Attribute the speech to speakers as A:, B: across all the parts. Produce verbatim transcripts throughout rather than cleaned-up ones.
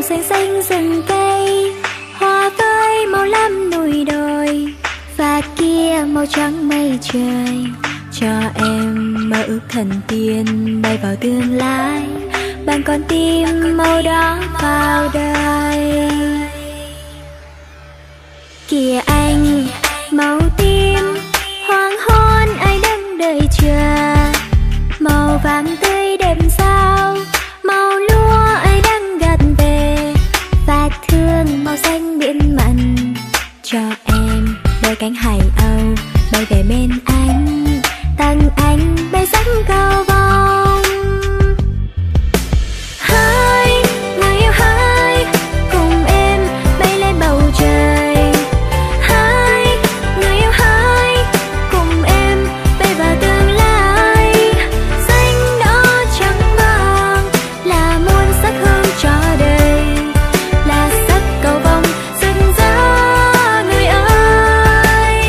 A: xanh xanh rừng cây, hoa với màu lam núi đồi, và kia màu trắng mây trời. Cho em mơ ước thần tiên bay vào tương lai, bằng con tim màu đỏ vào đời. Kìa anh, màu tim hoàng hôn ai đang đợi chờ, màu vàng tươi đêm sao, màu lúa ai đang gặt về, và thương màu xanh biển mặn. Cho em đôi cánh hải âu bay về bên anh, tặng anh bay sắc cầu vồng. Hai người yêu hai, cùng em bay lên bầu trời. Hai người yêu hai, cùng em bay vào tương lai. Xanh đỏ trắng vàng là muôn sắc hương cho đời, là sắc cầu vồng rực rỡ người ơi.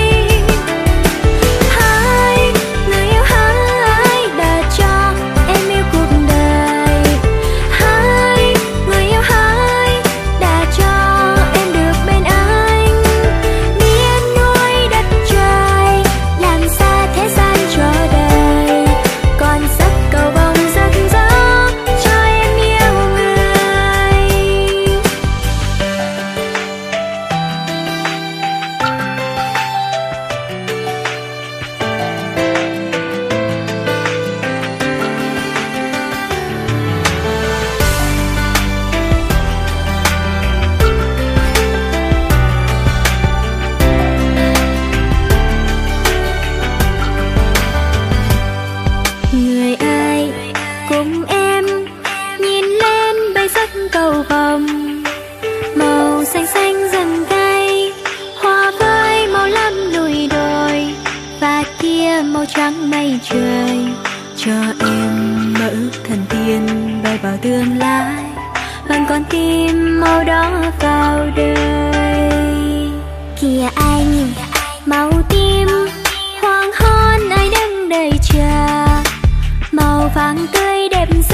A: Hai người yêu hai đã cho em yêu cuộc đời. Hai người yêu hai đã cho em được bên anh, biết núi đất trời làm xa thế gian cho đời, còn sắc cầu vồng rực rỡ cho em yêu người. Người ơi, cùng em nhìn lên bay sắc cầu vồng, màu xanh xanh rừng cây, hoa với màu lam núi đồi, và kia màu trắng mây trời. Cho em mơ ước thần tiên bay vào tương lai, bằng con tim màu đỏ vào đời. Kìa anh, màu tim hoàng hôn ai đang đợi chờ, màu vàng tươi đẹp